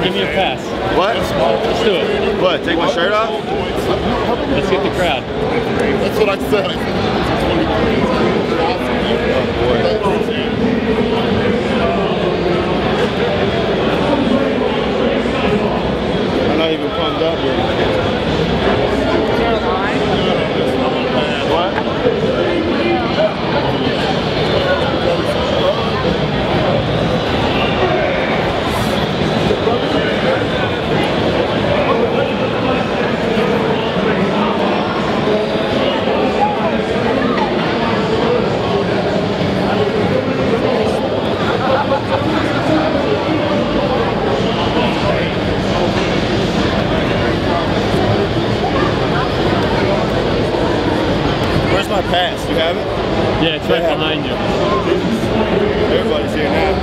Give me a pass. What? Let's do it. What? Take my shirt off? Let's get the crowd. That's what I said. I'm not even pumped up yet. What? Where's my pass? You have it? Yeah, it's right behind you. Everybody's here now.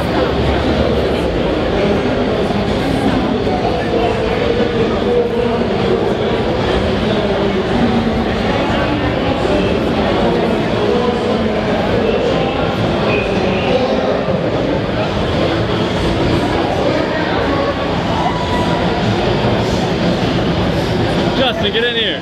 Justin, get in here.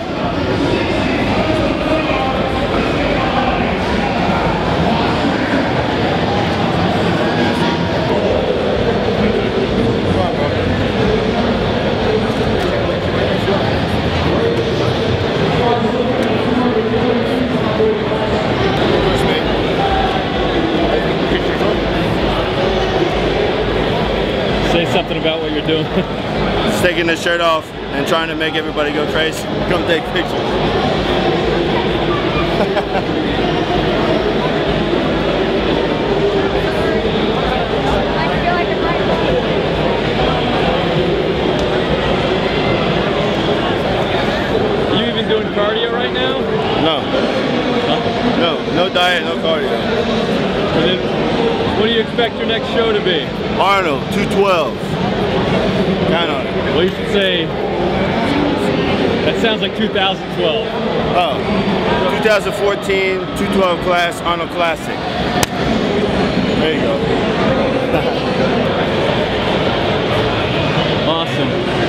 Say something about what you're doing. Just taking the shirt off and trying to make everybody go crazy. Come take pictures. Are you even doing cardio right now? No. Huh? No diet, no cardio. And then, what do you expect your next show to be? Arnold, 212. Count on it. Well, you should say, that sounds like 2012. Oh, 2014, 212 class, Arnold Classic. There you go. Awesome.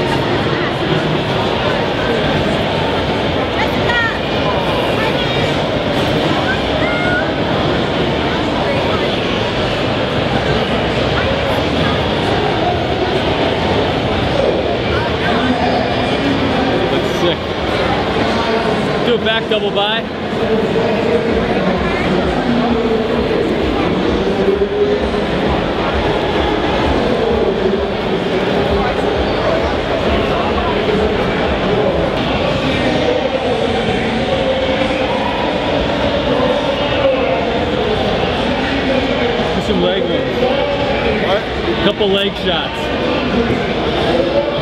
Sick. Do a back double by. Do some leg moves. What? Couple leg shots.